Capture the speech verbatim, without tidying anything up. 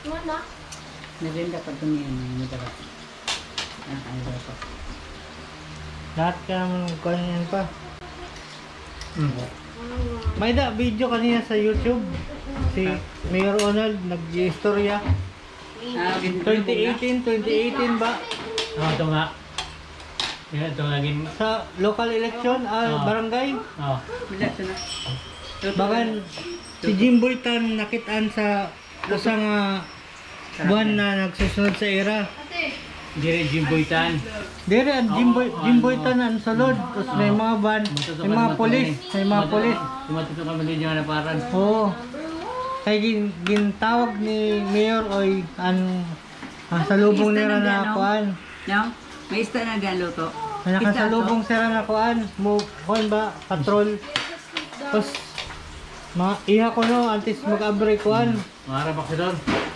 Wala. Naganda pa ito niya. Naganda pa. Ah, ayaw pa. Lahat ka naman kanyan pa. Hmm. May da video kanina sa YouTube. Si Mayor Ronald nag-istorya. Ah, twenty eighteen, twenty eighteen ba? Oh, ito nga. Yan, ito nga gin. Sa local election, ah, Ah. barangay. Oh. Wala ito na. Bagan si Jimboy Tan nakitaan sa usang uh, buwan na nagsusunod sa era. Dire Jimboytan. Dire ang Jimboy Jimboy Tan ang sulod. Tapos may mga van, may mga polis, may mga polis. Tumatutok kami din yung hanaparan. Oo. Kaya gin, gintawag ni Mayor oy ang ang salubong nila na kuan. No? May ista na dyan luto. Ang nakasalubong sila na kuan. Mo kuan ba patrol. Tapos mga iha ko no antes mag-abre kuan. Maharap ako doon.